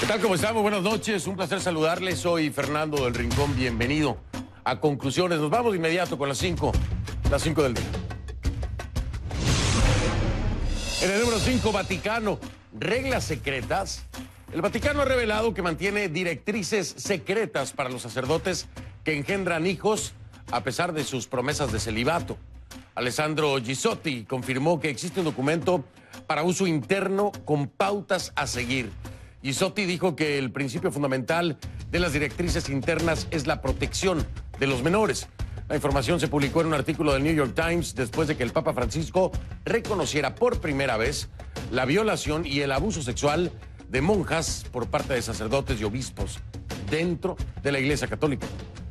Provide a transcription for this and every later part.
tal? ¿Cómo estamos? Buenas noches, un placer saludarles. Soy Fernando del Rincón, bienvenido a Conclusiones. Nos vamos de inmediato con las 5 del día. En el número 5, Vaticano, reglas secretas. El Vaticano ha revelado que mantiene directrices secretas para los sacerdotes que engendran hijos a pesar de sus promesas de celibato. Alessandro Gisotti confirmó que existe un documento para uso interno con pautas a seguir. Gisotti dijo que el principio fundamental de las directrices internas es la protección de los menores. La información se publicó en un artículo del New York Times después de que el Papa Francisco reconociera por primera vez la violación y el abuso sexual de monjas por parte de sacerdotes y obispos dentro de la Iglesia Católica.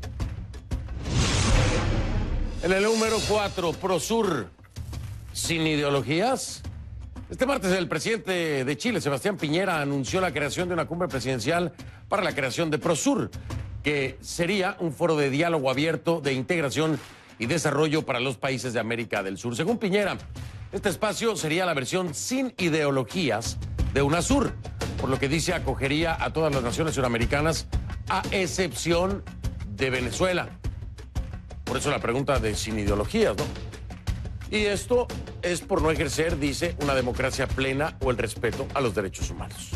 En el número 4, Prosur, sin ideologías. Este martes el presidente de Chile, Sebastián Piñera, anunció la creación de una cumbre presidencial para la creación de Prosur, que sería un foro de diálogo abierto, de integración y desarrollo para los países de América del Sur. Según Piñera, este espacio sería la versión sin ideologías de UNASUR, por lo que dice acogería a todas las naciones suramericanas, a excepción de Venezuela. Por eso la pregunta de sin ideologías, ¿no? Y esto es por no ejercer, dice, una democracia plena o el respeto a los derechos humanos.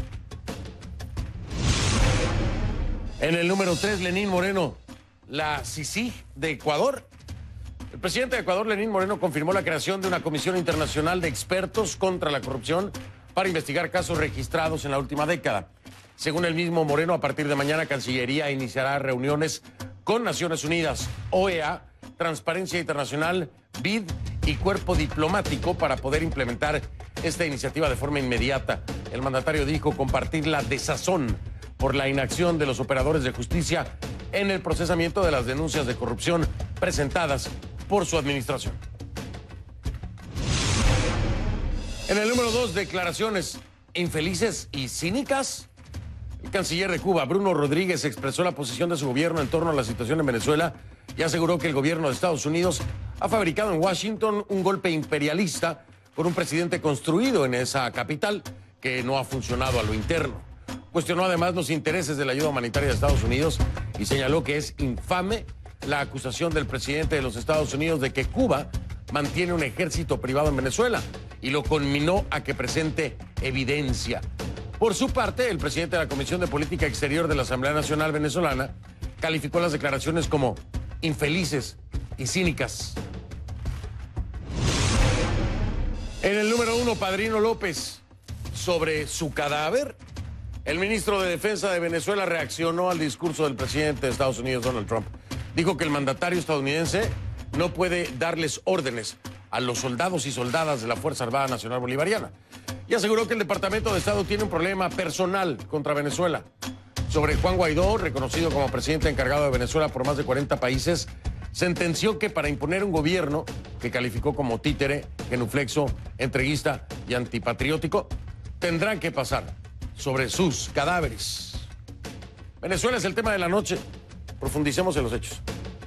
En el número 3, Lenín Moreno, la CICIG de Ecuador. El presidente de Ecuador, Lenín Moreno, confirmó la creación de una comisión internacional de expertos contra la corrupción para investigar casos registrados en la última década. Según el mismo Moreno, a partir de mañana Cancillería iniciará reuniones con Naciones Unidas, OEA, Transparencia Internacional, BID y Cuerpo Diplomático para poder implementar esta iniciativa de forma inmediata. El mandatario dijo compartir la desazón por la inacción de los operadores de justicia en el procesamiento de las denuncias de corrupción presentadas por su administración. En el número 2, declaraciones infelices y cínicas. El canciller de Cuba, Bruno Rodríguez, expresó la posición de su gobierno en torno a la situación en Venezuela y aseguró que el gobierno de Estados Unidos ha fabricado en Washington un golpe imperialista con un presidente construido en esa capital que no ha funcionado a lo interno. Cuestionó además los intereses de la ayuda humanitaria de Estados Unidos y señaló que es infame la acusación del presidente de los Estados Unidos de que Cuba mantiene un ejército privado en Venezuela y lo conminó a que presente evidencia. Por su parte, el presidente de la Comisión de Política Exterior de la Asamblea Nacional Venezolana calificó las declaraciones como infelices y cínicas. En el número 1, Padrino López, sobre su cadáver. El ministro de Defensa de Venezuela reaccionó al discurso del presidente de Estados Unidos, Donald Trump. Dijo que el mandatario estadounidense no puede darles órdenes a los soldados y soldadas de la Fuerza Armada Nacional Bolivariana. Y aseguró que el Departamento de Estado tiene un problema personal contra Venezuela. Sobre Juan Guaidó, reconocido como presidente encargado de Venezuela por más de 40 países, sentenció que para imponer un gobierno que calificó como títere, genuflexo, entreguista y antipatriótico, tendrán que pasar sobre sus cadáveres. Venezuela es el tema de la noche. Profundicemos en los hechos.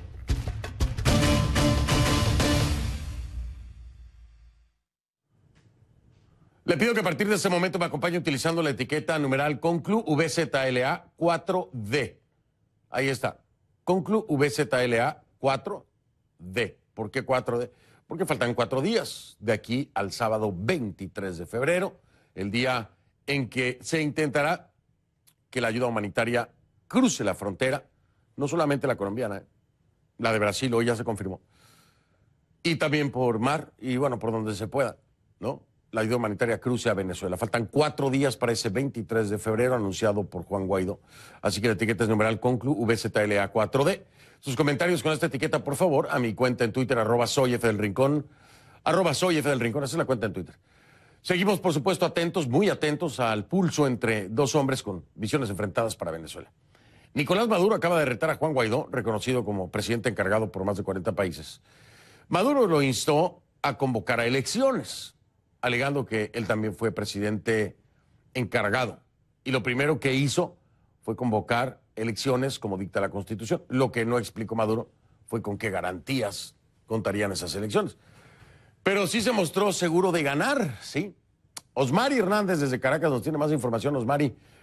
Le pido que a partir de este momento me acompañe utilizando la etiqueta numeral Conclu VZLA 4D. Ahí está. Conclu VZLA 4D. ¿Por qué 4D? Porque faltan 4 días de aquí al sábado 23 de febrero, el día en que se intentará que la ayuda humanitaria cruce la frontera, no solamente la colombiana, la de Brasil hoy ya se confirmó, y también por mar y bueno, por donde se pueda, ¿no? La ayuda humanitaria cruce a Venezuela. Faltan 4 días para ese 23 de febrero anunciado por Juan Guaidó. Así que la etiqueta es numeral Conclu VZLA 4D. Sus comentarios con esta etiqueta, por favor, a mi cuenta en Twitter, @soyfdelrincón, @soyfdelrincón, esa es la cuenta en Twitter. Seguimos, por supuesto, atentos, muy atentos al pulso entre dos hombres con visiones enfrentadas para Venezuela. Nicolás Maduro acaba de retar a Juan Guaidó, reconocido como presidente encargado por más de 40 países. Maduro lo instó a convocar a elecciones, alegando que él también fue presidente encargado. Y lo primero que hizo fue convocar elecciones como dicta la Constitución. Lo que no explicó Maduro fue con qué garantías contarían esas elecciones. Pero sí se mostró seguro de ganar, ¿sí? Osmari Hernández desde Caracas nos tiene más información. Osmari,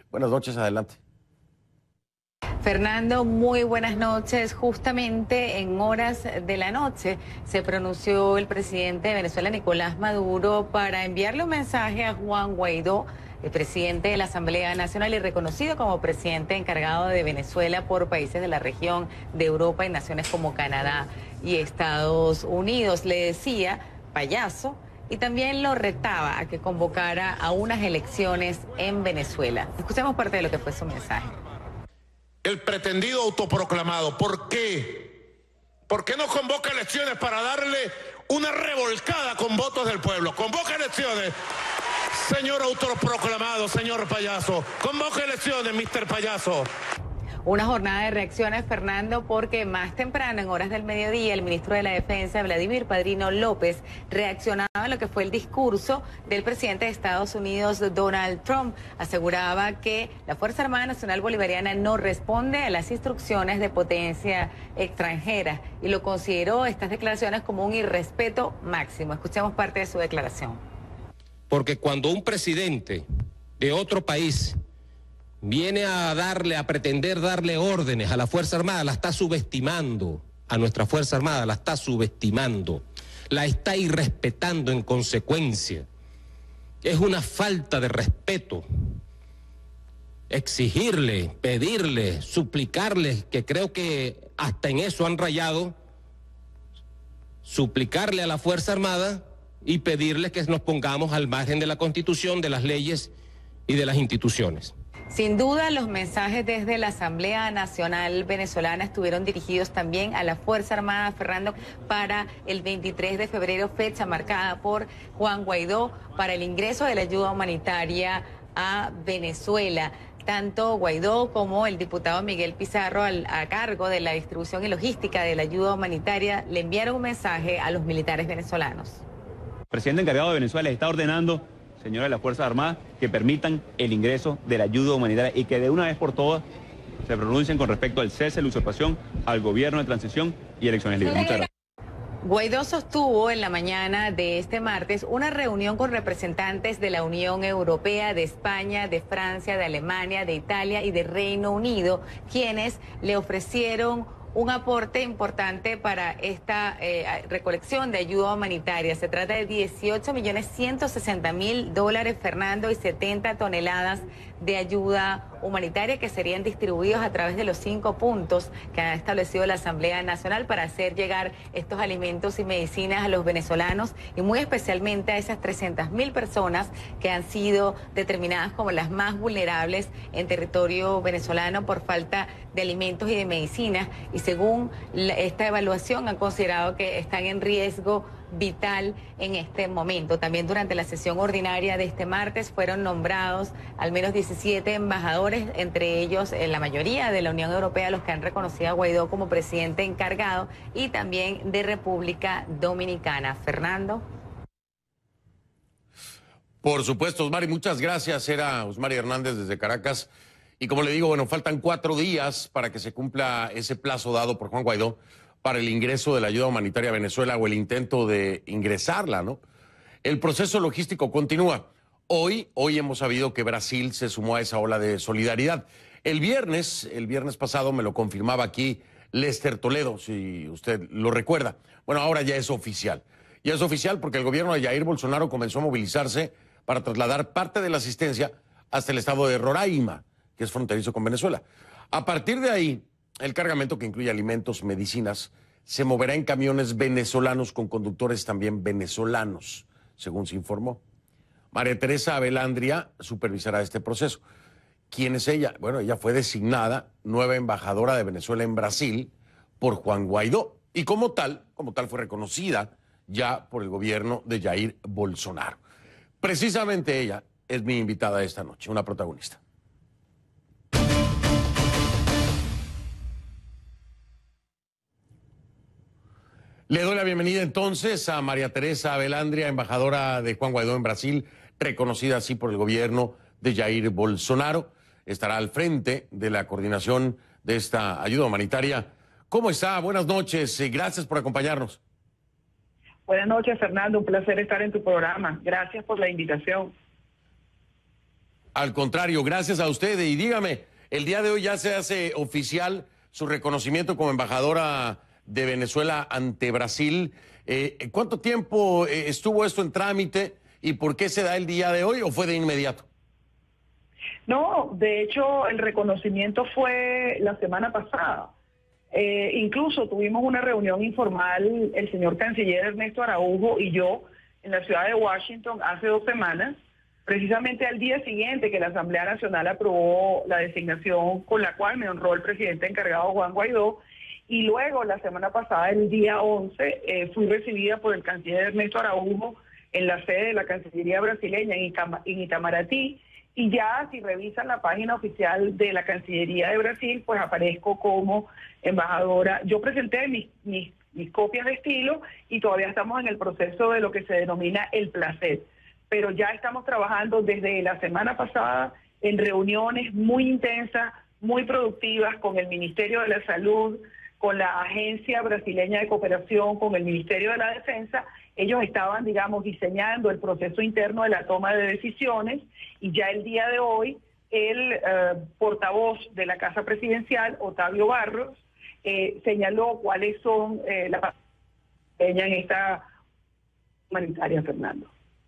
Buenas noches, adelante. Fernando, muy buenas noches. Justamente en horas de la noche se pronunció el presidente de Venezuela, Nicolás Maduro, para enviarle un mensaje a Juan Guaidó, el presidente de la Asamblea Nacional y reconocido como presidente encargado de Venezuela por países de la región de Europa y naciones como Canadá y Estados Unidos. Le decía payaso y también lo retaba a que convocara a unas elecciones en Venezuela. Escuchemos parte de lo que fue su mensaje. El pretendido autoproclamado. ¿Por qué? ¿Por qué no convoca elecciones para darle una revolcada con votos del pueblo? Convoca elecciones, señor autoproclamado, señor payaso. Convoca elecciones, mister payaso. Una jornada de reacciones, Fernando, porque más temprano, en horas del mediodía, el ministro de la Defensa, Vladimir Padrino López, reaccionaba a lo que fue el discurso del presidente de Estados Unidos, Donald Trump. Aseguraba que la Fuerza Armada Nacional Bolivariana no responde a las instrucciones de potencia extranjera y lo consideró estas declaraciones como un irrespeto máximo. Escuchemos parte de su declaración. Porque cuando un presidente de otro país viene a pretender darle órdenes a la Fuerza Armada, la está subestimando, a nuestra Fuerza Armada la está subestimando, la está irrespetando en consecuencia. Es una falta de respeto exigirle, pedirle, suplicarle, que creo que hasta en eso han rayado, suplicarle a la Fuerza Armada y pedirle que nos pongamos al margen de la Constitución, de las leyes y de las instituciones. Sin duda, los mensajes desde la Asamblea Nacional Venezolana estuvieron dirigidos también a la Fuerza Armada, Fernando, para el 23 de febrero, fecha marcada por Juan Guaidó para el ingreso de la ayuda humanitaria a Venezuela. Tanto Guaidó como el diputado Miguel Pizarro, a cargo de la distribución y logística de la ayuda humanitaria, le enviaron un mensaje a los militares venezolanos. El presidente encargado de Venezuela está ordenando, señores de las Fuerzas Armadas, que permitan el ingreso de la ayuda humanitaria y que de una vez por todas se pronuncien con respecto al cese de la usurpación, al gobierno de transición y elecciones libres. Muchas gracias. Guaidó sostuvo en la mañana de este martes una reunión con representantes de la Unión Europea, de España, de Francia, de Alemania, de Italia y de Reino Unido, quienes le ofrecieron un aporte importante para esta recolección de ayuda humanitaria. Se trata de 18.160.000 Fernando, y 70 toneladas de ayuda humanitaria que serían distribuidos a través de los 5 puntos que ha establecido la Asamblea Nacional para hacer llegar estos alimentos y medicinas a los venezolanos y muy especialmente a esas 300.000 personas que han sido determinadas como las más vulnerables en territorio venezolano por falta de alimentos y de medicinas, y según esta evaluación han considerado que están en riesgo vital en este momento. También durante la sesión ordinaria de este martes fueron nombrados al menos 17 embajadores, entre ellos la mayoría de la Unión Europea, los que han reconocido a Guaidó como presidente encargado, y también de República Dominicana. Fernando. Por supuesto, Osmari, muchas gracias. Era Osmari Hernández desde Caracas. Y como le digo, bueno, faltan 4 días para que se cumpla ese plazo dado por Juan Guaidó para el ingreso de la ayuda humanitaria a Venezuela, o el intento de ingresarla, ¿no? El proceso logístico continúa. Hoy hemos sabido que Brasil se sumó a esa ola de solidaridad. El viernes pasado me lo confirmaba aquí Lester Toledo, si usted lo recuerda. Bueno, ahora ya es oficial. Ya es oficial porque el gobierno de Jair Bolsonaro comenzó a movilizarse para trasladar parte de la asistencia hasta el estado de Roraima, que es fronterizo con Venezuela. A partir de ahí, el cargamento, que incluye alimentos, medicinas, se moverá en camiones venezolanos con conductores también venezolanos, según se informó. María Teresa Abelandria supervisará este proceso. ¿Quién es ella? Bueno, ella fue designada nueva embajadora de Venezuela en Brasil por Juan Guaidó, y como tal fue reconocida ya por el gobierno de Jair Bolsonaro. Precisamente ella es mi invitada esta noche, una protagonista. Le doy la bienvenida entonces a María Teresa Abelandria, embajadora de Juan Guaidó en Brasil, reconocida así por el gobierno de Jair Bolsonaro. Estará al frente de la coordinación de esta ayuda humanitaria. ¿Cómo está? Buenas noches y gracias por acompañarnos. Buenas noches, Fernando. Un placer estar en tu programa. Gracias por la invitación. Al contrario, gracias a usted. Y dígame, el día de hoy ya se hace oficial su reconocimiento como embajadora de Venezuela ante Brasil. ¿Cuánto tiempo estuvo esto en trámite y por qué se da el día de hoy o fue de inmediato? No, de hecho el reconocimiento fue la semana pasada. Incluso tuvimos una reunión informal, el señor canciller Ernesto Araújo y yo, en la ciudad de Washington hace 2 semanas, precisamente al día siguiente que la Asamblea Nacional aprobó la designación con la cual me honró el presidente encargado Juan Guaidó, y luego la semana pasada, el día 11, fui recibida por el canciller Ernesto Araújo en la sede de la Cancillería brasileña en Itamaraty, y ya si revisan la página oficial de la Cancillería de Brasil, pues aparezco como embajadora. Yo presenté mis copias de estilo y todavía estamos en el proceso de lo que se denomina el placet, pero ya estamos trabajando desde la semana pasada en reuniones muy intensas, muy productivas con el Ministerio de la Salud, con la Agencia Brasileña de Cooperación, con el Ministerio de la Defensa. Ellos estaban, digamos, diseñando el proceso interno de la toma de decisiones, y ya el día de hoy el portavoz de la Casa Presidencial, Otavio Barros, señaló cuáles son las en esta humanitaria, Fernando.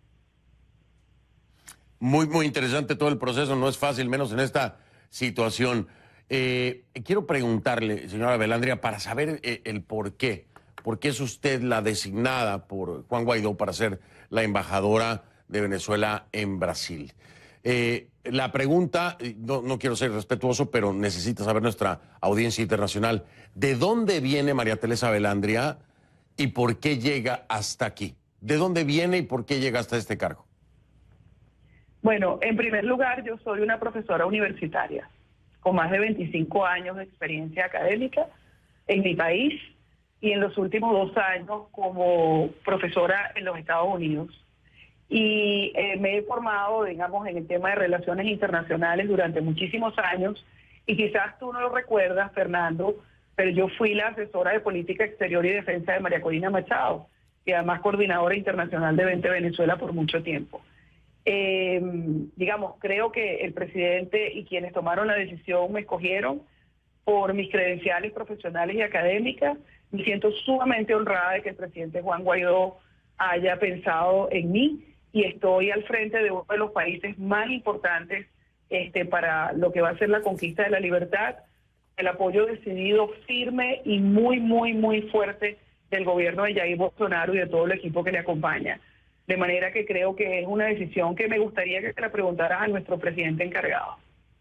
Muy, muy interesante todo el proceso, no es fácil, menos en esta situación. Quiero preguntarle, señora Abelandria, para saber el por qué. ¿Por qué es usted la designada por Juan Guaidó para ser la embajadora de Venezuela en Brasil? La pregunta, no quiero ser respetuoso, pero necesita saber nuestra audiencia internacional. ¿De dónde viene María Teresa Abelandria y por qué llega hasta aquí? ¿De dónde viene y por qué llega hasta este cargo? Bueno, en primer lugar, yo soy una profesora universitaria con más de 25 años de experiencia académica en mi país y en los últimos 2 años como profesora en los Estados Unidos. Y me he formado, digamos, en el tema de relaciones internacionales durante muchísimos años, y quizás tú no lo recuerdas, Fernando, pero yo fui la asesora de política exterior y defensa de María Corina Machado, y además coordinadora internacional de 20 Venezuela por mucho tiempo. Digamos, creo que el presidente y quienes tomaron la decisión me escogieron por mis credenciales profesionales y académicas. Me siento sumamente honrada de que el presidente Juan Guaidó haya pensado en mí, y estoy al frente de uno de los países más importantes para lo que va a ser la conquista de la libertad, el apoyo decidido, firme y muy, muy, muy fuerte del gobierno de Jair Bolsonaro y de todo el equipo que le acompaña. De manera que creo que es una decisión que me gustaría que se la preguntaras a nuestro presidente encargado.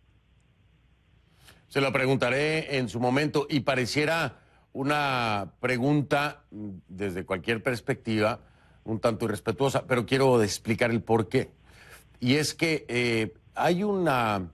Se lo preguntaré en su momento, y pareciera una pregunta desde cualquier perspectiva un tanto irrespetuosa, pero quiero explicar el por qué. Y es que hay una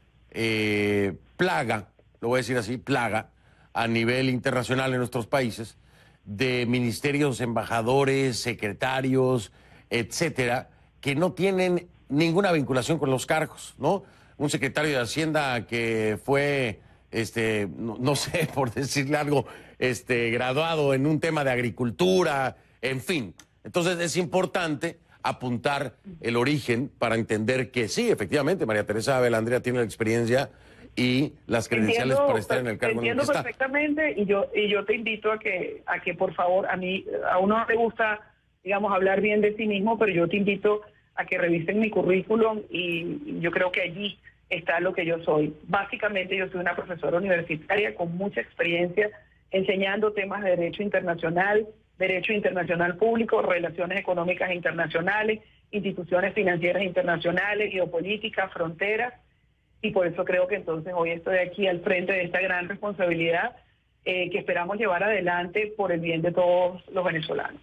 plaga, lo voy a decir así, plaga, a nivel internacional en nuestros países, de ministerios, embajadores, secretarios, etcétera, que no tienen ninguna vinculación con los cargos, ¿no? Un secretario de Hacienda que fue, no sé, por decirle algo, graduado en un tema de agricultura, en fin. Entonces es importante apuntar el origen para entender que sí, efectivamente, María Teresa Abelandria tiene la experiencia y las credenciales para estar en el cargo en el que está. Entiendo perfectamente, y yo te invito a que por favor, a uno no le gusta, digamos, hablar bien de sí mismo, pero yo te invito a que revisen mi currículum, y yo creo que allí está lo que yo soy. Básicamente yo soy una profesora universitaria con mucha experiencia enseñando temas de derecho internacional público, relaciones económicas internacionales, instituciones financieras internacionales, geopolítica, fronteras, y por eso creo que entonces hoy estoy aquí al frente de esta gran responsabilidad que esperamos llevar adelante por el bien de todos los venezolanos.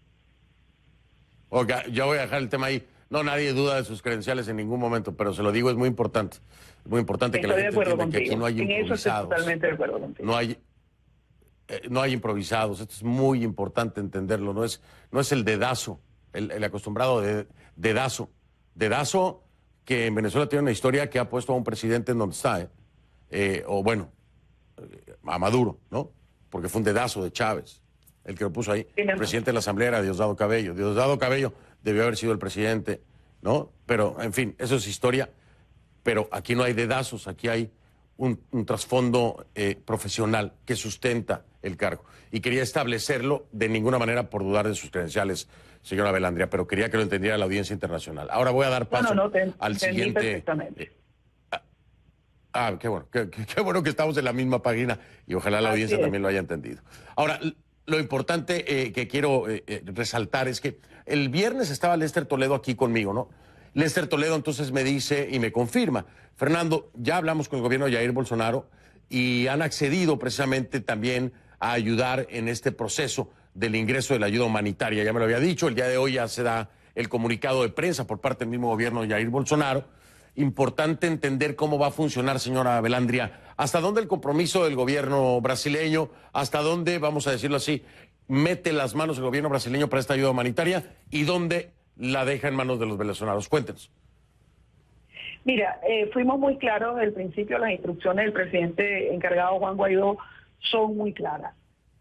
Ok, yo voy a dejar el tema ahí. No, nadie duda de sus credenciales en ningún momento, pero se lo digo, es muy importante. Es muy importante que la gente entienda que aquí no hay improvisados. En eso estoy totalmente de acuerdo contigo. No hay improvisados. Esto es muy importante entenderlo. No es el dedazo, el acostumbrado dedazo. Dedazo que en Venezuela tiene una historia que ha puesto a un presidente en donde está, a Maduro, ¿no? Porque fue un dedazo de Chávez el que lo puso ahí. El presidente de la Asamblea era Diosdado Cabello. Diosdado Cabello debió haber sido el presidente, ¿no? Pero, en fin, eso es historia. pero aquí no hay dedazos, aquí hay un trasfondo profesional que sustenta el cargo. Y quería establecerlo de ninguna manera por dudar de sus credenciales, señora Belandria, pero quería que lo entendiera la audiencia internacional. Ahora voy a dar paso al siguiente. Qué bueno, qué bueno que estamos en la misma página y ojalá la audiencia también lo haya entendido. Ahora, lo importante que quiero resaltar es que el viernes estaba Lester Toledo aquí conmigo, ¿no? Lester Toledo entonces me dice y me confirma, Fernando, ya hablamos con el gobierno de Jair Bolsonaro y han accedido precisamente también a ayudar en este proceso del ingreso de la ayuda humanitaria. Ya me lo había dicho, el día de hoy ya se da el comunicado de prensa por parte del mismo gobierno de Jair Bolsonaro. Importante entender cómo va a funcionar, señora Belandria. ¿Hasta dónde el compromiso del gobierno brasileño? ¿Hasta dónde, vamos a decirlo así, mete las manos el gobierno brasileño para esta ayuda humanitaria? ¿Y dónde la deja en manos de los venezolanos? Cuéntenos. Mira, fuimos muy claros desde el principio. Las instrucciones del presidente encargado Juan Guaidó son muy claras.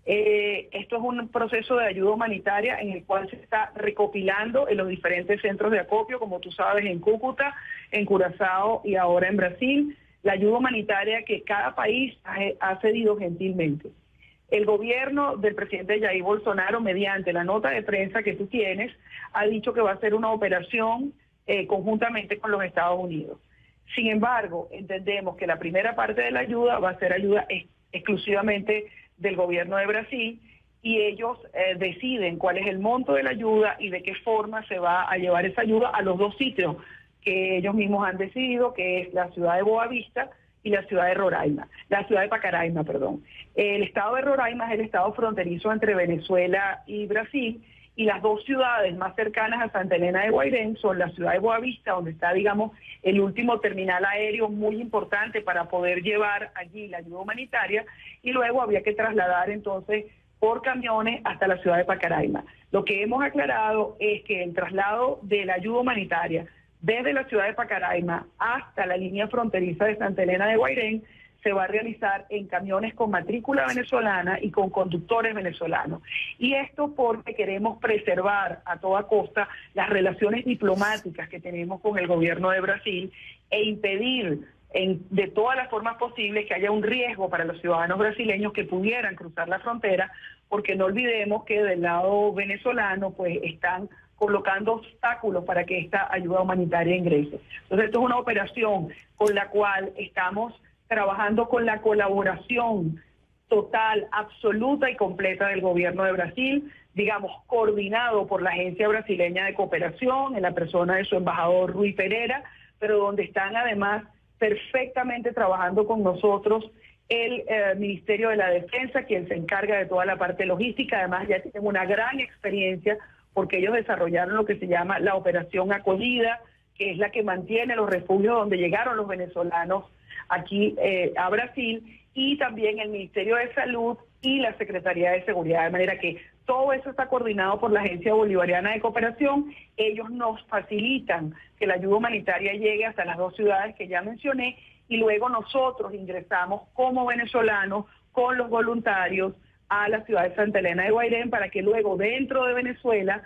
Esto es un proceso de ayuda humanitaria en el cual se está recopilando en los diferentes centros de acopio, como tú sabes, en Cúcuta, en Curazao y ahora en Brasil, la ayuda humanitaria que cada país ha cedido gentilmente. El gobierno del presidente Jair Bolsonaro, mediante la nota de prensa que tú tienes, ha dicho que va a hacer una operación conjuntamente con los Estados Unidos. Sin embargo, entendemos que la primera parte de la ayuda va a ser ayuda exclusivamente del gobierno de Brasil y ellos deciden cuál es el monto de la ayuda y de qué forma se va a llevar esa ayuda a los dos sitios que ellos mismos han decidido, que es la ciudad de Boavista y la ciudad de Roraima, la ciudad de Pacaraima, perdón. El estado de Roraima es el estado fronterizo entre Venezuela y Brasil, y las dos ciudades más cercanas a Santa Elena de Guairén son la ciudad de Boavista, donde está, digamos, el último terminal aéreo muy importante para poder llevar allí la ayuda humanitaria, y luego había que trasladar entonces por camiones hasta la ciudad de Pacaraima. Lo que hemos aclarado es que el traslado de la ayuda humanitaria desde la ciudad de Pacaraima hasta la línea fronteriza de Santa Elena de Guairén se va a realizar en camiones con matrícula venezolana y con conductores venezolanos. Y esto porque queremos preservar a toda costa las relaciones diplomáticas que tenemos con el gobierno de Brasil e impedir de todas las formas posibles que haya un riesgo para los ciudadanos brasileños que pudieran cruzar la frontera, porque no olvidemos que del lado venezolano pues están colocando obstáculos para que esta ayuda humanitaria ingrese. Entonces esto es una operación con la cual estamos trabajando con la colaboración total, absoluta y completa del gobierno de Brasil, digamos, coordinado por la Agencia Brasileña de Cooperación, en la persona de su embajador Rui Pereira, pero donde están además perfectamente trabajando con nosotros el Ministerio de la Defensa, quien se encarga de toda la parte logística. Además ya tienen una gran experiencia porque ellos desarrollaron lo que se llama la Operación Acogida, que es la que mantiene los refugios donde llegaron los venezolanos aquí a Brasil, y también el Ministerio de Salud y la Secretaría de Seguridad, de manera que todo eso está coordinado por la Agencia Bolivariana de Cooperación. Ellos nos facilitan que la ayuda humanitaria llegue hasta las dos ciudades que ya mencioné, y luego nosotros ingresamos como venezolanos con los voluntarios a la ciudad de Santa Elena de Guairén para que luego dentro de Venezuela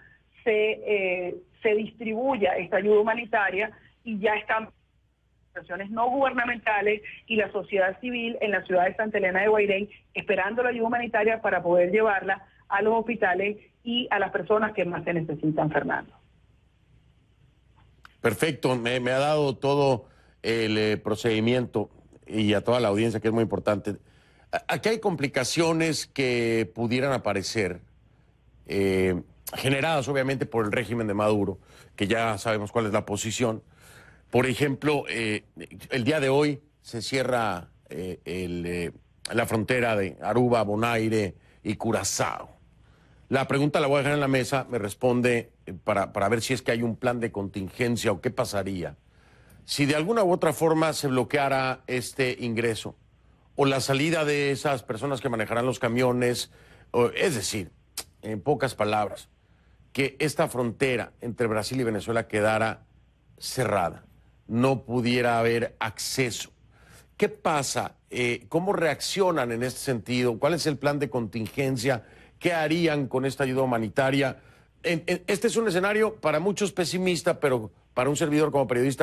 se distribuya esta ayuda humanitaria, y ya están organizaciones no gubernamentales y la sociedad civil en la ciudad de Santa Elena de Guairén esperando la ayuda humanitaria para poder llevarla a los hospitales y a las personas que más se necesitan, Fernando. Perfecto, me ha dado todo el procedimiento y a toda la audiencia, que es muy importante. Aquí hay complicaciones que pudieran aparecer, generadas obviamente por el régimen de Maduro, que ya sabemos cuál es la posición. Por ejemplo, el día de hoy se cierra la frontera de Aruba, Bonaire y Curazao. La pregunta la voy a dejar en la mesa, me responde para ver si es que hay un plan de contingencia o qué pasaría si de alguna u otra forma se bloqueara este ingreso o la salida de esas personas que manejarán los camiones, es decir, en pocas palabras, que esta frontera entre Brasil y Venezuela quedara cerrada, no pudiera haber acceso. ¿Qué pasa? ¿Cómo reaccionan en este sentido? ¿Cuál es el plan de contingencia? ¿Qué harían con esta ayuda humanitaria? Este es un escenario para muchos pesimista, pero para un servidor como periodista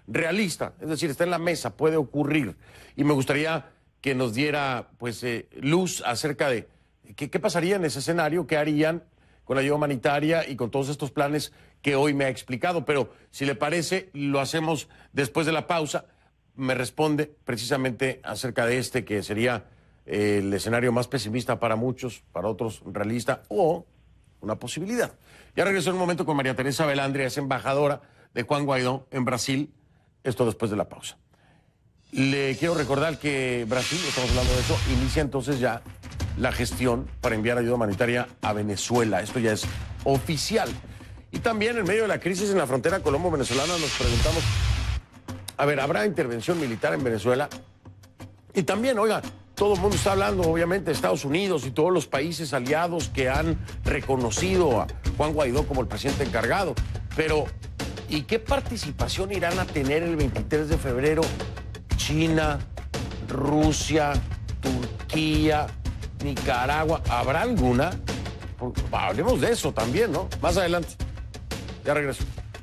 realista, es decir, está en la mesa, puede ocurrir. Y me gustaría que nos diera pues luz acerca de qué pasaría en ese escenario, qué harían con la ayuda humanitaria y con todos estos planes que hoy me ha explicado. Pero si le parece, lo hacemos después de la pausa. Me responde precisamente acerca de este, que sería el escenario más pesimista para muchos, para otros realista, o una posibilidad. Ya regreso en un momento con María Teresa Velandria, es embajadora de Juan Guaidó en Brasil. Esto después de la pausa. Le quiero recordar que Brasil, estamos hablando de eso, inicia entonces ya la gestión para enviar ayuda humanitaria a Venezuela. Esto ya es oficial. Y también en medio de la crisis en la frontera colombo-venezolana nos preguntamos, a ver, ¿habrá intervención militar en Venezuela? Y también, oiga, todo el mundo está hablando, obviamente, de Estados Unidos y todos los países aliados que han reconocido a Juan Guaidó como el presidente encargado. Pero, ¿y qué participación irán a tener el 23 de febrero China, Rusia, Turquía, Nicaragua? ¿Habrá alguna? Hablemos de eso también, ¿no? Más adelante. Ya regreso.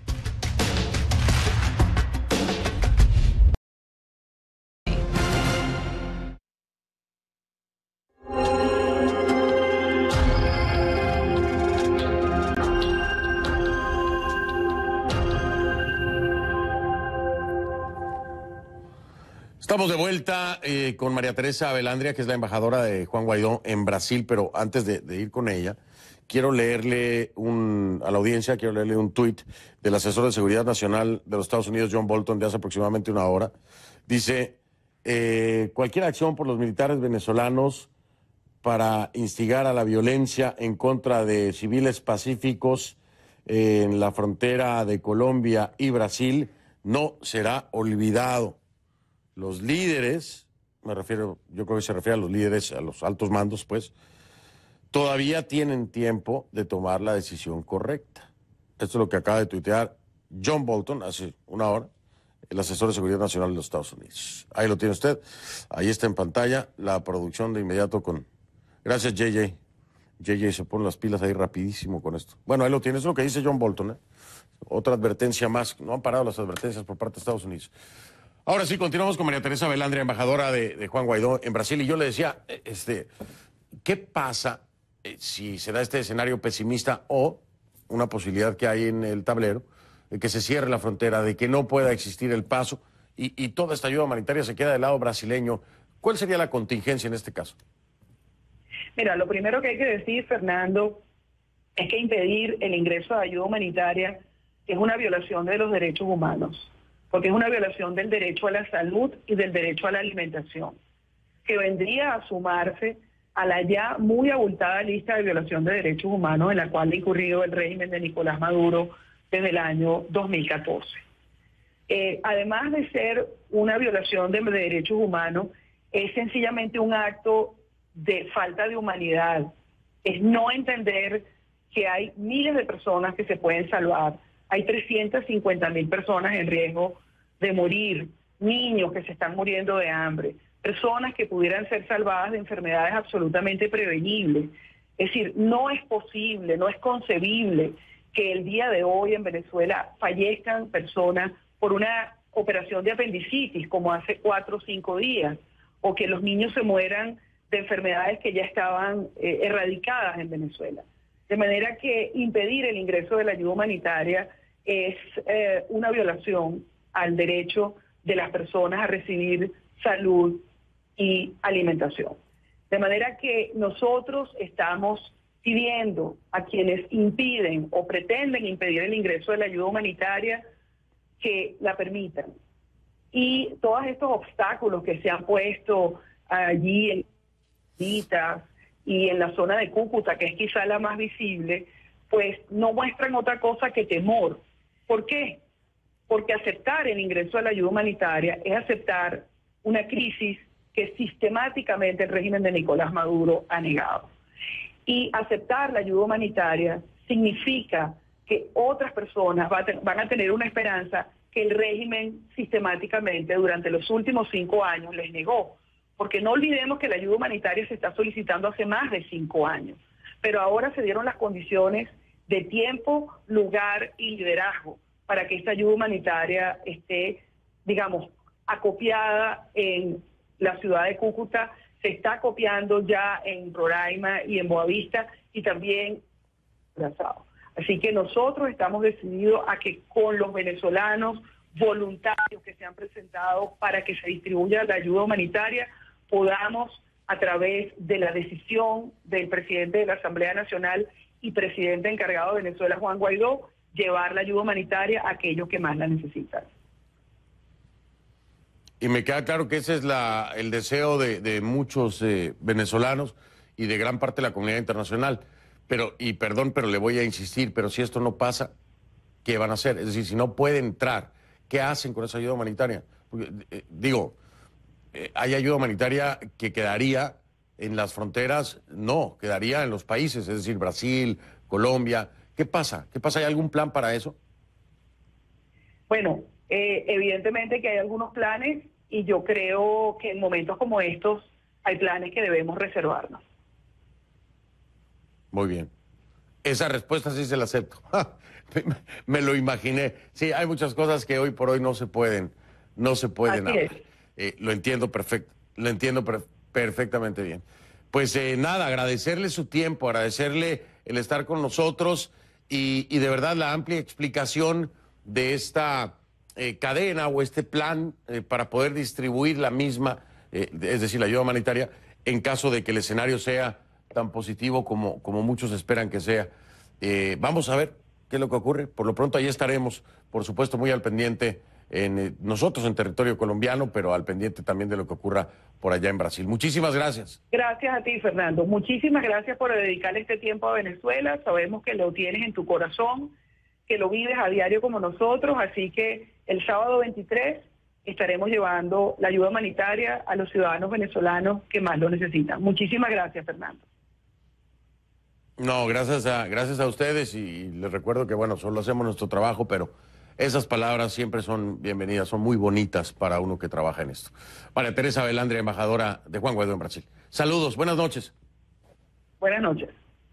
Estamos de vuelta con María Teresa Velandria, que es la embajadora de Juan Guaidó en Brasil, pero antes de ir con ella, quiero leerle a la audiencia, quiero leerle un tuit del asesor de Seguridad Nacional de los Estados Unidos, John Bolton, de hace aproximadamente una hora. Dice, cualquier acción por los militares venezolanos para instigar a la violencia en contra de civiles pacíficos en la frontera de Colombia y Brasil no será olvidado. Los líderes, yo creo que se refiere a los líderes, a los altos mandos, pues, todavía tienen tiempo de tomar la decisión correcta. Esto es lo que acaba de tuitear John Bolton hace una hora, el asesor de Seguridad Nacional de los Estados Unidos. Ahí lo tiene usted, ahí está en pantalla, la producción de inmediato con... Gracias, JJ. JJ se pone las pilas ahí rapidísimo con esto. Bueno, ahí lo tiene, es lo que dice John Bolton, ¿eh? Otra advertencia más, no han parado las advertencias por parte de Estados Unidos. Ahora sí, continuamos con María Teresa Velandria, embajadora de Juan Guaidó en Brasil. Y yo le decía, ¿qué pasa si se da este escenario pesimista o una posibilidad que hay en el tablero, de que se cierre la frontera, de que no pueda existir el paso y toda esta ayuda humanitaria se queda del lado brasileño? ¿Cuál sería la contingencia en este caso? Mira, lo primero que hay que decir, Fernando, es que impedir el ingreso de ayuda humanitaria es una violación de los derechos humanos, porque es una violación del derecho a la salud y del derecho a la alimentación, que vendría a sumarse a la ya muy abultada lista de violación de derechos humanos en la cual ha incurrido el régimen de Nicolás Maduro desde el año 2014. Además de ser una violación de derechos humanos, es sencillamente un acto de falta de humanidad. Es no entender que hay miles de personas que se pueden salvar. Hay 350.000 personas en riesgo de morir, niños que se están muriendo de hambre, personas que pudieran ser salvadas de enfermedades absolutamente prevenibles. Es decir, no es posible, no es concebible que el día de hoy en Venezuela fallezcan personas por una operación de apendicitis como hace 4 o 5 días, o que los niños se mueran de enfermedades que ya estaban erradicadas en Venezuela. De manera que impedir el ingreso de la ayuda humanitaria es una violación al derecho de las personas a recibir salud y alimentación. De manera que nosotros estamos pidiendo a quienes impiden o pretenden impedir el ingreso de la ayuda humanitaria que la permitan. Y todos estos obstáculos que se han puesto allí en Citas y en la zona de Cúcuta, que es quizá la más visible, pues no muestran otra cosa que temor. ¿Por qué? Porque aceptar el ingreso de la ayuda humanitaria es aceptar una crisis que sistemáticamente el régimen de Nicolás Maduro ha negado. Y aceptar la ayuda humanitaria significa que otras personas van a tener una esperanza que el régimen sistemáticamente durante los últimos 5 años les negó. Porque no olvidemos que la ayuda humanitaria se está solicitando hace más de 5 años, pero ahora se dieron las condiciones de tiempo, lugar y liderazgo para que esta ayuda humanitaria esté digamos, acopiada en la ciudad de Cúcuta, se está acopiando ya en Roraima y en Boavista y también en Curazao. Así que nosotros estamos decididos a que con los venezolanos voluntarios que se han presentado para que se distribuya la ayuda humanitaria, podamos, a través de la decisión del presidente de la Asamblea Nacional y presidente encargado de Venezuela, Juan Guaidó, llevar la ayuda humanitaria a aquellos que más la necesitan. Y me queda claro que ese es el deseo de muchos venezolanos y de gran parte de la comunidad internacional. Y perdón, pero le voy a insistir, pero si esto no pasa, ¿qué van a hacer? Es decir, si no puede entrar, ¿qué hacen con esa ayuda humanitaria? Porque, ¿hay ayuda humanitaria que quedaría en las fronteras? No, quedaría en los países, es decir, Brasil, Colombia. ¿Qué pasa? ¿Qué pasa? ¿Hay algún plan para eso? Bueno, evidentemente que hay algunos planes y yo creo que en momentos como estos hay planes que debemos reservarnos. Muy bien. Esa respuesta sí se la acepto. Me lo imaginé. Sí, hay muchas cosas que hoy por hoy no se pueden hablar. Lo entiendo perfectamente bien. Pues nada, agradecerle su tiempo, agradecerle el estar con nosotros y de verdad la amplia explicación de esta cadena o este plan para poder distribuir la misma, es decir, la ayuda humanitaria, en caso de que el escenario sea tan positivo como muchos esperan que sea. Vamos a ver qué es lo que ocurre. Por lo pronto ahí estaremos, por supuesto, muy al pendiente nosotros en territorio colombiano, pero al pendiente también de lo que ocurra por allá en Brasil. Muchísimas gracias. Gracias a ti, Fernando. Muchísimas gracias por dedicarle este tiempo a Venezuela. Sabemos que lo tienes en tu corazón, que lo vives a diario como nosotros, así que el sábado 23 estaremos llevando la ayuda humanitaria a los ciudadanos venezolanos que más lo necesitan. Muchísimas gracias, Fernando. No, gracias a ustedes y les recuerdo que, bueno, solo hacemos nuestro trabajo, pero esas palabras siempre son bienvenidas, son muy bonitas para uno que trabaja en esto. María Teresa Velandria, embajadora de Juan Guaidó en Brasil. Saludos, buenas noches. Buenas noches.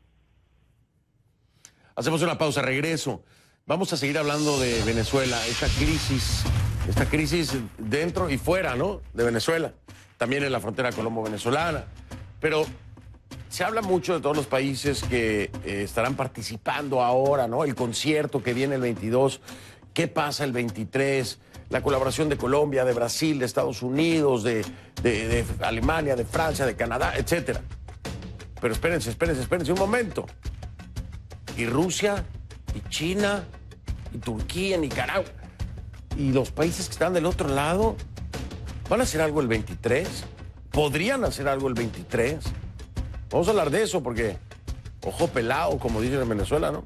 Hacemos una pausa, regreso. Vamos a seguir hablando de Venezuela, esta crisis dentro y fuera, ¿no?, de Venezuela, también en la frontera colombo-venezolana, pero se habla mucho de todos los países que estarán participando ahora, ¿no?, el concierto que viene el 22, ¿qué pasa el 23?, la colaboración de Colombia, de Brasil, de Estados Unidos, de Alemania, de Francia, de Canadá, etcétera. Pero espérense un momento. ¿Y Rusia? ¿Y China? ¿Y Turquía? ¿Nicaragua? ¿Y los países que están del otro lado? ¿Van a hacer algo el 23? ¿Podrían hacer algo el 23? Vamos a hablar de eso porque ojo pelado, como dicen en Venezuela, ¿no?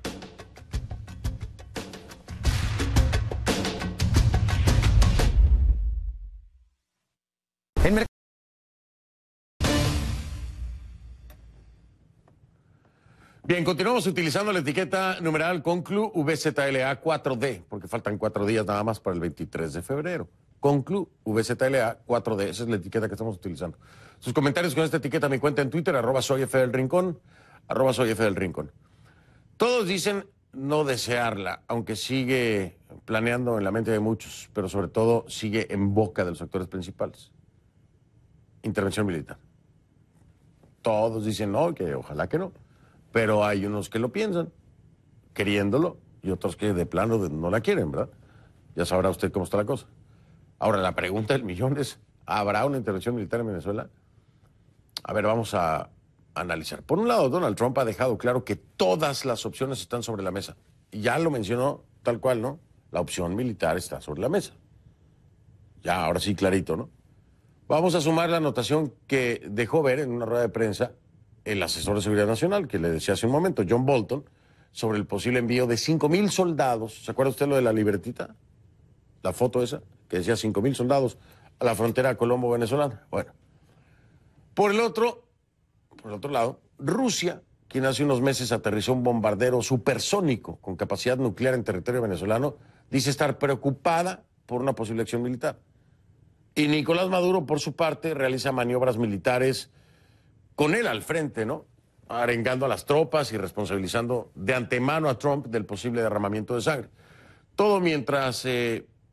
Bien, continuamos utilizando la etiqueta numeral Conclu VZLA 4D, porque faltan 4 días nada más para el 23 de febrero. Conclu VZLA 4D, esa es la etiqueta que estamos utilizando. Sus comentarios con esta etiqueta, mi cuenta en Twitter, @soyfdelrincón, @soyfdelrincón. Todos dicen no desearla, aunque sigue planeando en la mente de muchos, pero sobre todo sigue en boca de los actores principales. Intervención militar. Todos dicen no, que ojalá que no. Pero hay unos que lo piensan, queriéndolo, y otros que de plano no la quieren, ¿verdad? Ya sabrá usted cómo está la cosa. Ahora, la pregunta del millón es, ¿habrá una intervención militar en Venezuela? A ver, vamos a analizar. Por un lado, Donald Trump ha dejado claro que todas las opciones están sobre la mesa. Y ya lo mencionó tal cual, ¿no? La opción militar está sobre la mesa. Ya, ahora sí, clarito, ¿no? Vamos a sumar la anotación que dejó ver en una rueda de prensa el asesor de Seguridad Nacional, que le decía hace un momento, John Bolton, sobre el posible envío de 5,000 soldados. ¿Se acuerda usted lo de la libretita? La foto esa, que decía 5,000 soldados a la frontera colombo-venezolana. Bueno. Por el otro lado, Rusia, quien hace unos meses aterrizó un bombardero supersónico con capacidad nuclear en territorio venezolano, dice estar preocupada por una posible acción militar. Y Nicolás Maduro, por su parte, realiza maniobras militares con él al frente, ¿no? Arengando a las tropas y responsabilizando de antemano a Trump del posible derramamiento de sangre. Todo mientras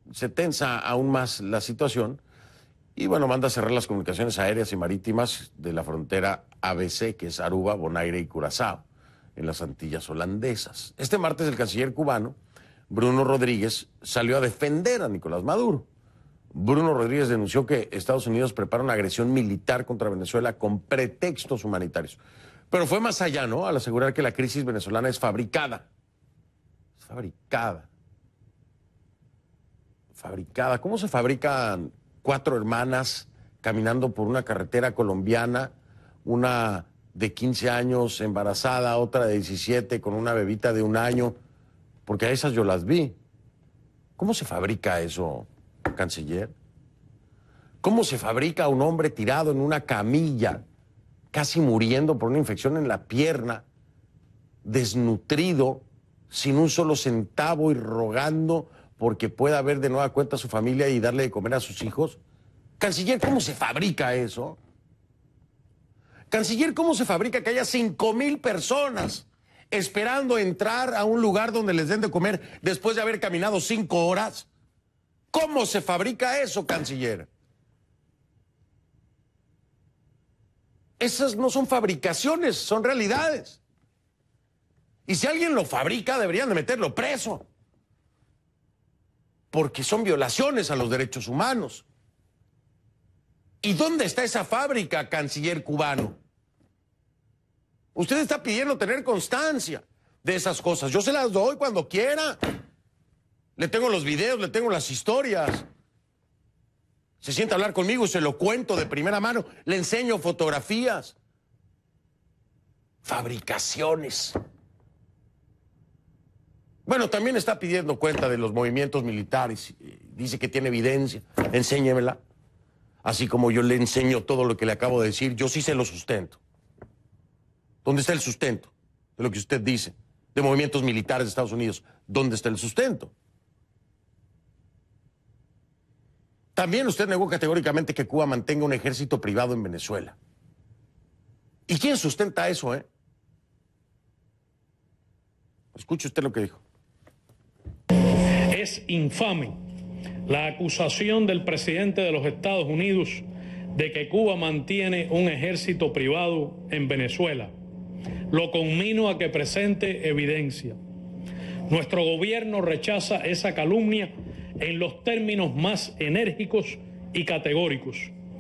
se tensa aún más la situación y, bueno, manda a cerrar las comunicaciones aéreas y marítimas de la frontera ABC, que es Aruba, Bonaire y Curazao, en las Antillas holandesas. Este martes el canciller cubano, Bruno Rodríguez, salió a defender a Nicolás Maduro. Bruno Rodríguez denunció que Estados Unidos prepara una agresión militar contra Venezuela con pretextos humanitarios. Pero fue más allá, ¿no?, al asegurar que la crisis venezolana es fabricada. Es fabricada. Fabricada. ¿Cómo se fabrican 4 hermanas caminando por una carretera colombiana, una de 15 años embarazada, otra de 17 con una bebita de 1 año? Porque a esas yo las vi. ¿Cómo se fabrica eso, canciller? ¿Cómo se fabrica un hombre tirado en una camilla, casi muriendo por una infección en la pierna, desnutrido, sin un solo centavo y rogando porque pueda ver de nueva cuenta a su familia y darle de comer a sus hijos? Canciller, ¿cómo se fabrica eso? Canciller, ¿cómo se fabrica que haya 5,000 personas esperando entrar a un lugar donde les den de comer después de haber caminado 5 horas? ¿Cómo se fabrica eso, canciller? Esas no son fabricaciones, son realidades. Y si alguien lo fabrica, deberían de meterlo preso. Porque son violaciones a los derechos humanos. ¿Y dónde está esa fábrica, canciller cubano? Usted está pidiendo tener constancia de esas cosas. Yo se las doy cuando quiera. Le tengo los videos, le tengo las historias. Se sienta a hablar conmigo y se lo cuento de primera mano. Le enseño fotografías. Fabricaciones. Bueno, también está pidiendo cuenta de los movimientos militares. Dice que tiene evidencia. Enséñemela. Así como yo le enseño todo lo que le acabo de decir, yo sí se lo sustento. ¿Dónde está el sustento de lo que usted dice? De movimientos militares de Estados Unidos. ¿Dónde está el sustento? También usted negó categóricamente que Cuba mantenga un ejército privado en Venezuela. ¿Y quién sustenta eso, Escuche usted lo que dijo. Es infame la acusación del presidente de los Estados Unidos de que Cuba mantiene un ejército privado en Venezuela. Lo conmino a que presente evidencia. Nuestro gobierno rechaza esa calumnia en los términos más enérgicos y categóricos.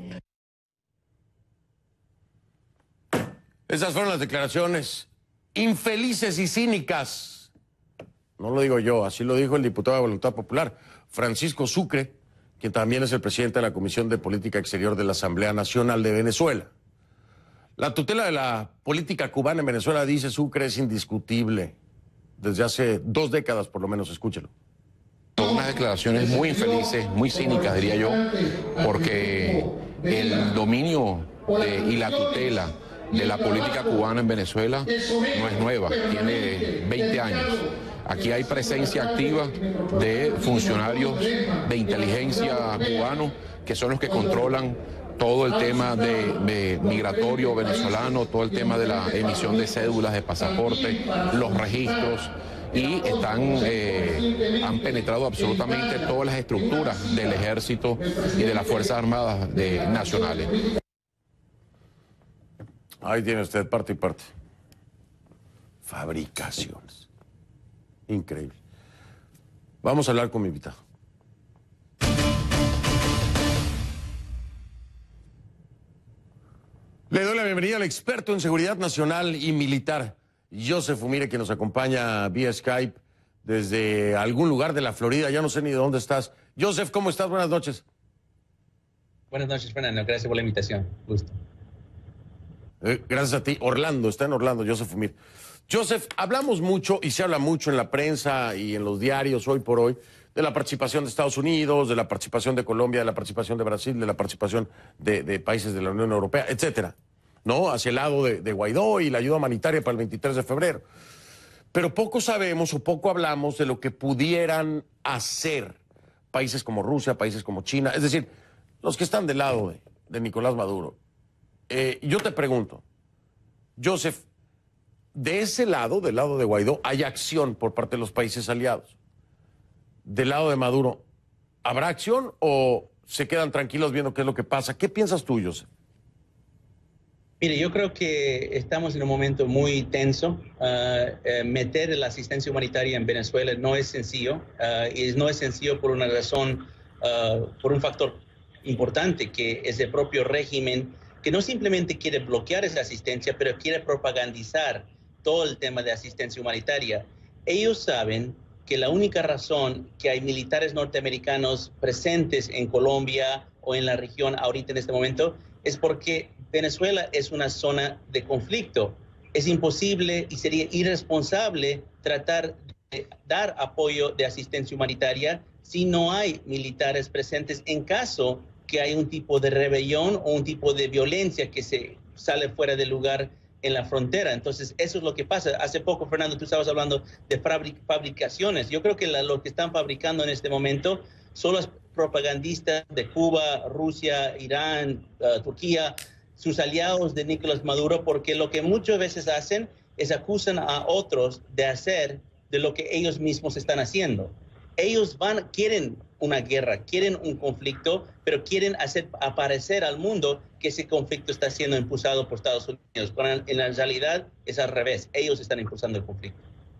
Esas fueron las declaraciones infelices y cínicas. No lo digo yo, así lo dijo el diputado de Voluntad Popular, Francisco Sucre, quien también es el presidente de la Comisión de Política Exterior de la Asamblea Nacional de Venezuela. La tutela de la política cubana en Venezuela, dice Sucre, es indiscutible. Desde hace 2 décadas, por lo menos, escúchelo. Unas declaraciones muy infelices, muy cínicas, diría yo, porque el dominio y la tutela de la política cubana en Venezuela no es nueva, tiene 20 años. Aquí hay presencia activa de funcionarios de inteligencia cubanos que son los que controlan todo el tema de migratorio venezolano, todo el tema de la emisión de cédulas, de pasaporte, los registros, y han penetrado absolutamente todas las estructuras del ejército y de las Fuerzas Armadas nacionales. Ahí tiene usted parte y parte. Fabricaciones. Increíble. Vamos a hablar con mi invitado. Le doy la bienvenida al experto en seguridad nacional y militar, Joseph Umire, que nos acompaña vía Skype desde algún lugar de la Florida. Ya no sé ni de dónde estás. Joseph, ¿cómo estás? Buenas noches. Buenas noches, Fernando. Gracias por la invitación. Gusto. Gracias a ti. Orlando, está en Orlando, Joseph Umire. Joseph, hablamos mucho y se habla mucho en la prensa y en los diarios hoy por hoy de la participación de Estados Unidos, de la participación de Colombia, de la participación de Brasil, de la participación de países de la Unión Europea, etcétera, ¿no? Hacia el lado de Guaidó y la ayuda humanitaria para el 23 de febrero. Pero poco sabemos o poco hablamos de lo que pudieran hacer países como Rusia, países como China, es decir, los que están del lado de Nicolás Maduro. Yo te pregunto, Joseph, de ese lado, del lado de Guaidó, hay acción por parte de los países aliados. Del lado de Maduro, ¿Habrá acción o se quedan tranquilos viendo qué es lo que pasa? ¿Qué piensas tú, Joseph? Mire, yo creo que estamos en un momento muy tenso. Meter la asistencia humanitaria en Venezuela no es sencillo. Y no es sencillo por una razón, por un factor importante, que es el propio régimen, que no simplemente quiere bloquear esa asistencia, pero quiere propagandizar todo el tema de asistencia humanitaria. Ellos saben que la única razón que hay militares norteamericanos presentes en Colombia o en la región ahorita en este momento es porque Venezuela es una zona de conflicto. Es imposible y sería irresponsable tratar de dar apoyo de asistencia humanitaria si no hay militares presentes en caso que hay un tipo de rebelión o un tipo de violencia que se sale fuera del lugar en la frontera. Entonces, eso es lo que pasa. Hace poco, Fernando, tú estabas hablando de fabricaciones. Yo creo que lo que están fabricando en este momento son los propagandistas de Cuba, Rusia, Irán, Turquía, sus aliados de Nicolás Maduro, porque lo que muchas veces hacen es acusan a otros de hacer de lo que ellos mismos están haciendo. Ellos quieren una guerra, quieren un conflicto, pero quieren hacer aparecer al mundo que ese conflicto está siendo impulsado por Estados Unidos. Cuando en la realidad es al revés, ellos están impulsando el conflicto.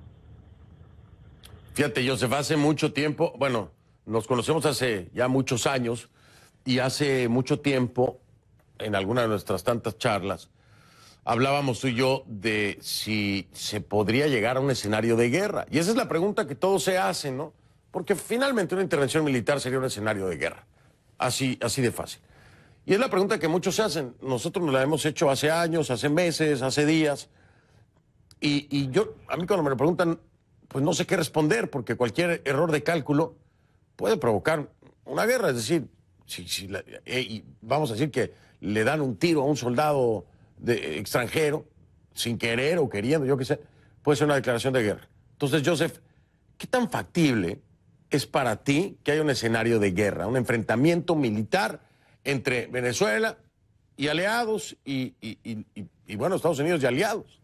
Fíjate, Joseph, hace mucho tiempo, bueno, nos conocemos hace ya muchos años, y hace mucho tiempo, en alguna de nuestras tantas charlas, hablábamos tú y yo de si se podría llegar a un escenario de guerra. Y esa es la pregunta que todos se hacen, ¿no? Porque finalmente una intervención militar sería un escenario de guerra. Así de fácil. Y es la pregunta que muchos se hacen. Nosotros nos la hemos hecho hace años, hace meses, hace días. Y a mí cuando me lo preguntan, pues no sé qué responder, porque cualquier error de cálculo puede provocar una guerra. Es decir, vamos a decir que le dan un tiro a un soldado extranjero, sin querer o queriendo, yo qué sé, puede ser una declaración de guerra. Entonces, Joseph, ¿qué tan factible es para ti que haya un escenario de guerra, un enfrentamiento militar entre Venezuela y aliados y bueno, Estados Unidos y aliados?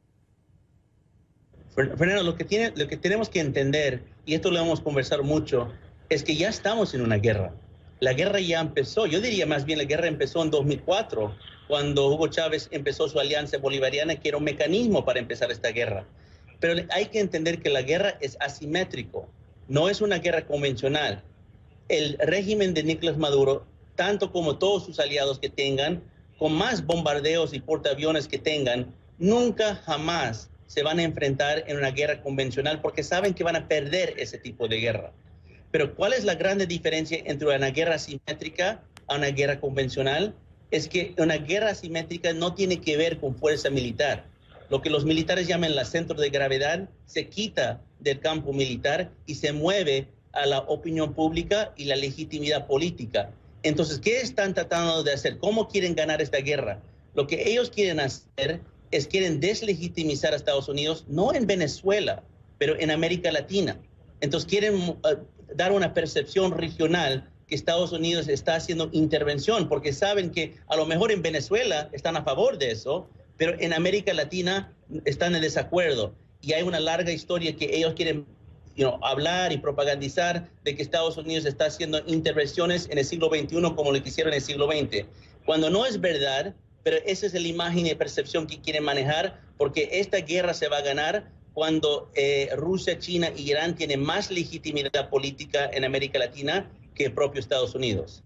Fernando, lo que tenemos que entender, y esto lo hemos conversado mucho, es que ya estamos en una guerra. La guerra ya empezó. Yo diría más bien la guerra empezó en 2004, cuando Hugo Chávez empezó su alianza bolivariana, que era un mecanismo para empezar esta guerra. Pero hay que entender que la guerra es asimétrico, no es una guerra convencional. El régimen de Nicolás Maduro, tanto como todos sus aliados que tengan, con más bombardeos y portaaviones que tengan, nunca jamás se van a enfrentar en una guerra convencional porque saben que van a perder ese tipo de guerra. Pero ¿cuál es la gran diferencia entre una guerra asimétrica a una guerra convencional? Es que una guerra asimétrica no tiene que ver con fuerza militar. Lo que los militares llaman el centro de gravedad se quita del campo militar y se mueve a la opinión pública y la legitimidad política. Entonces, ¿qué están tratando de hacer? ¿Cómo quieren ganar esta guerra? Lo que ellos quieren hacer es quieren deslegitimizar a Estados Unidos, no en Venezuela, pero en América Latina. Entonces quieren dar una percepción regional que Estados Unidos está haciendo intervención, porque saben que a lo mejor en Venezuela están a favor de eso, pero en América Latina están en desacuerdo. Y hay una larga historia que ellos quieren hablar y propagandizar de que Estados Unidos está haciendo intervenciones en el siglo XXI como lo que hicieron en el siglo XX. Cuando no es verdad, pero esa es la imagen y percepción que quieren manejar, porque esta guerra se va a ganar cuando Rusia, China y Irán tienen más legitimidad política en América Latina que el propio Estados Unidos.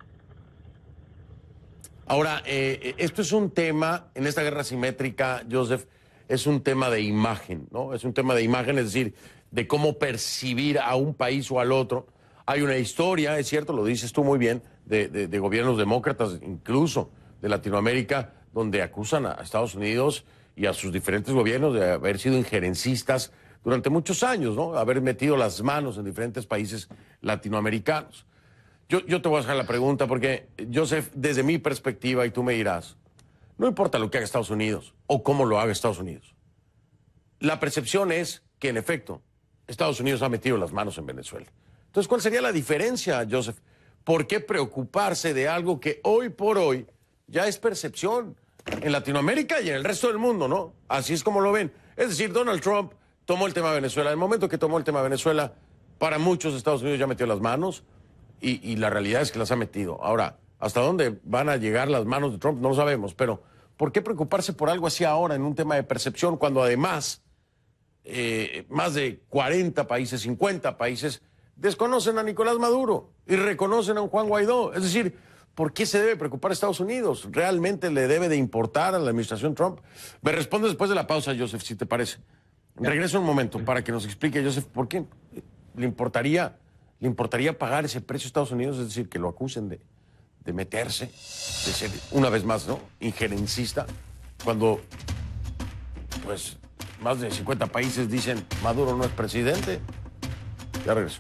Ahora, esto es un tema, en esta guerra asimétrica, Joseph, es un tema de imagen, ¿no? Es un tema de imagen, es decir, de cómo percibir a un país o al otro. Hay una historia, es cierto, lo dices tú muy bien, de gobiernos demócratas, incluso de Latinoamérica, donde acusan a Estados Unidos y a sus diferentes gobiernos de haber sido injerencistas durante muchos años, ¿no? Haber metido las manos en diferentes países latinoamericanos. Yo te voy a hacer la pregunta porque, Joseph, desde mi perspectiva, y tú me dirás, no importa lo que haga Estados Unidos o cómo lo haga Estados Unidos. La percepción es que, en efecto, Estados Unidos ha metido las manos en Venezuela. Entonces, ¿cuál sería la diferencia, Joseph? ¿Por qué preocuparse de algo que hoy por hoy ya es percepción en Latinoamérica y en el resto del mundo, ¿no? Así es como lo ven. Es decir, Donald Trump tomó el tema de Venezuela. En el momento que tomó el tema de Venezuela, para muchos Estados Unidos ya metió las manos. y la realidad es que las ha metido. Ahora, ¿hasta dónde van a llegar las manos de Trump? No lo sabemos, pero ¿por qué preocuparse por algo así ahora en un tema de percepción cuando además más de 40 países, 50 países desconocen a Nicolás Maduro y reconocen a un Juan Guaidó? Es decir, ¿por qué se debe preocupar Estados Unidos? ¿Realmente le debe de importar a la administración Trump? Me responde después de la pausa, Joseph, si te parece. Regreso un momento para que nos explique, Joseph, ¿por qué le importaría pagar ese precio a Estados Unidos? Es decir, que lo acusen de meterse, de ser, una vez más, ¿no?, injerencista, cuando, pues, más de 50 países dicen Maduro no es presidente. Ya regreso.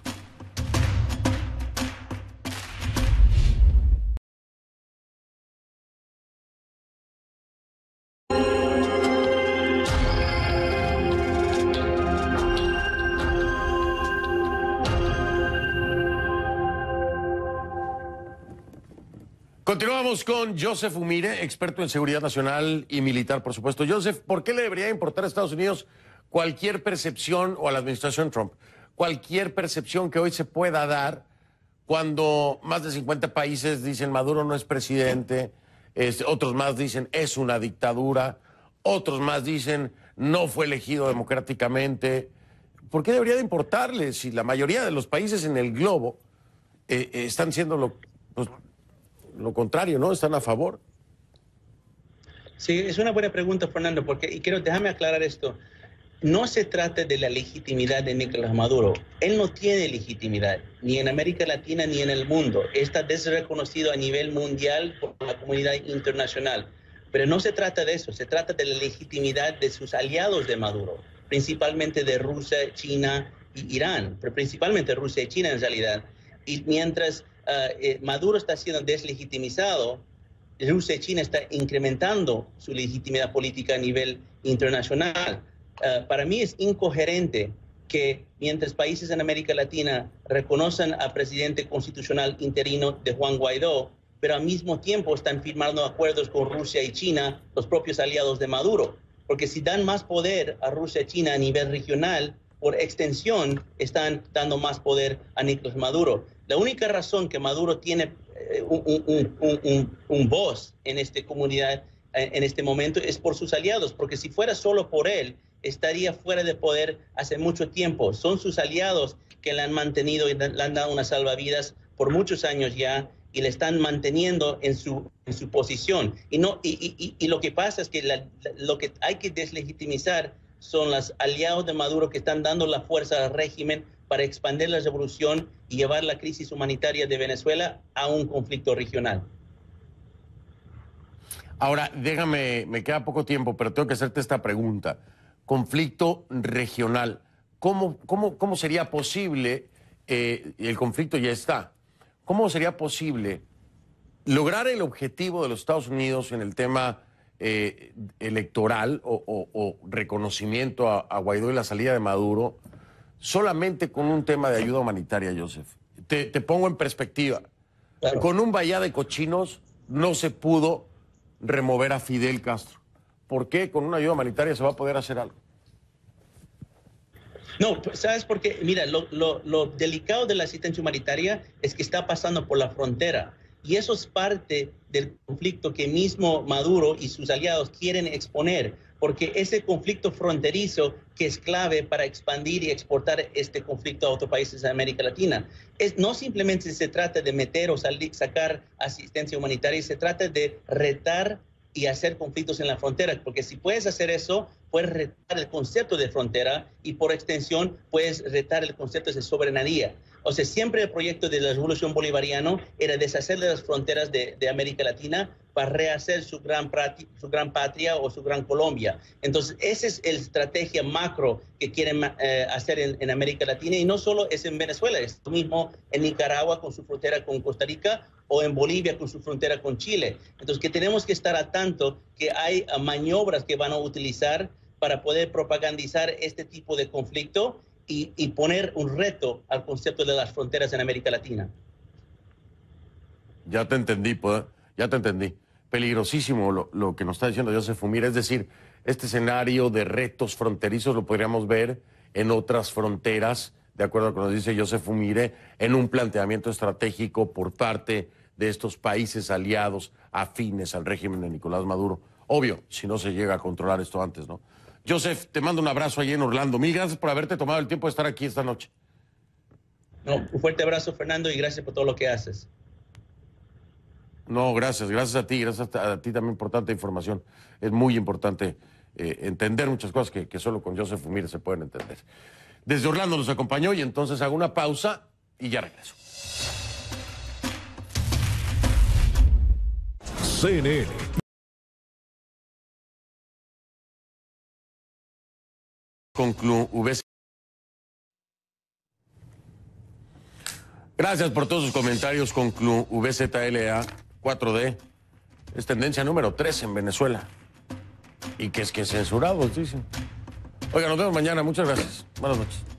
Continuamos con Joseph Umire, experto en seguridad nacional y militar, por supuesto. Joseph, ¿por qué le debería importar a Estados Unidos cualquier percepción, o a la administración Trump, cualquier percepción que hoy se pueda dar cuando más de 50 países dicen Maduro no es presidente, otros más dicen es una dictadura, otros más dicen no fue elegido democráticamente? ¿Por qué debería de importarle si la mayoría de los países en el globo están haciendo lo contrario, ¿no? Están a favor. Sí, es una buena pregunta, Fernando, porque, déjame aclarar esto. No se trata de la legitimidad de Nicolás Maduro. Él no tiene legitimidad, ni en América Latina ni en el mundo. Está desreconocido a nivel mundial por la comunidad internacional. Pero no se trata de eso, se trata de la legitimidad de sus aliados de Maduro, principalmente de Rusia, China y Irán, pero principalmente Rusia y China en realidad. Y mientras Maduro está siendo deslegitimizado, Rusia y China están incrementando su legitimidad política a nivel internacional. Para mí es incoherente que mientras países en América Latina reconocen al presidente constitucional interino de Juan Guaidó, pero al mismo tiempo están firmando acuerdos con Rusia y China, los propios aliados de Maduro. Porque si dan más poder a Rusia y China a nivel regional, por extensión están dando más poder a Nicolás Maduro. La única razón que Maduro tiene un voz en esta comunidad en este momento es por sus aliados, porque si fuera solo por él, estaría fuera de poder hace mucho tiempo. Son sus aliados que le han mantenido y le han dado una salvavidas por muchos años ya, y le están manteniendo en su posición. Y lo que pasa es que lo que hay que deslegitimizar son los aliados de Maduro que están dando la fuerza al régimen para expandir la revolución y llevar la crisis humanitaria de Venezuela a un conflicto regional. Ahora, déjame, me queda poco tiempo, pero tengo que hacerte esta pregunta. Conflicto regional. ¿Cómo sería posible, el conflicto ya está, cómo sería posible lograr el objetivo de los Estados Unidos en el tema electoral o reconocimiento a Guaidó y la salida de Maduro solamente con un tema de ayuda humanitaria, Joseph? Te pongo en perspectiva. Claro. Con un vallada de cochinos no se pudo remover a Fidel Castro. ¿Por qué con una ayuda humanitaria se va a poder hacer algo? No, ¿sabes por qué? Mira, lo delicado de la asistencia humanitaria es que está pasando por la frontera. Y eso es parte del conflicto que mismo Maduro y sus aliados quieren exponer, porque ese conflicto fronterizo que es clave para expandir y exportar este conflicto a otros países de América Latina. No simplemente se trata de meter o sacar asistencia humanitaria, se trata de retar y hacer conflictos en la frontera, porque si puedes hacer eso, puedes retar el concepto de frontera y por extensión puedes retar el concepto de soberanía. O sea, siempre el proyecto de la Revolución Bolivariana era deshacer de las fronteras de América Latina para rehacer su gran patria o su gran Colombia. Entonces, esa es la estrategia macro que quieren hacer en América Latina, y no solo es en Venezuela, es lo mismo en Nicaragua con su frontera con Costa Rica o en Bolivia con su frontera con Chile. Entonces, que tenemos que estar a tanto que hay maniobras que van a utilizar para poder propagandizar este tipo de conflicto y poner un reto al concepto de las fronteras en América Latina. Ya te entendí, pues, ya te entendí. Peligrosísimo lo que nos está diciendo Joseph Umire. Es decir, este escenario de retos fronterizos lo podríamos ver en otras fronteras de acuerdo a lo que nos dice Joseph Umire, en un planteamiento estratégico por parte de estos países aliados afines al régimen de Nicolás Maduro. Obvio, si no se llega a controlar esto antes, ¿no? Joseph, te mando un abrazo allí en Orlando. Mil gracias por haberte tomado el tiempo de estar aquí esta noche. No, un fuerte abrazo, Fernando, y gracias por todo lo que haces. No, gracias a ti también por tanta información. Es muy importante entender muchas cosas que solo con Joseph Umire se pueden entender. Desde Orlando nos acompañó y entonces hago una pausa y ya regreso. CNN. Conclu VC. Gracias por todos sus comentarios. Conclu VZLA 4D. Es tendencia número 3 en Venezuela. Y que es que censurados, dicen. Oiga, nos vemos mañana. Muchas gracias. Buenas noches.